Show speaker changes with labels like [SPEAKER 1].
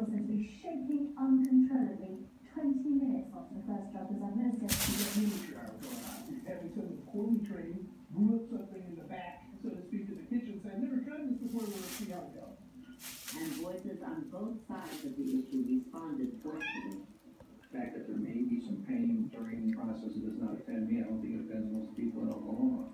[SPEAKER 1] still said to be shaking uncontrollably 20 minutes after the first drug was administered.
[SPEAKER 2] Having some poorly trained, blew up something in the back, so to speak, of the kitchen, saying, I've never tried this before, we'll see how it goes.
[SPEAKER 3] And voices on both sides of the issue responded forcefully.
[SPEAKER 4] The fact that there may be some pain during the process, it does not offend me. I don't think it offends most people in Oklahoma.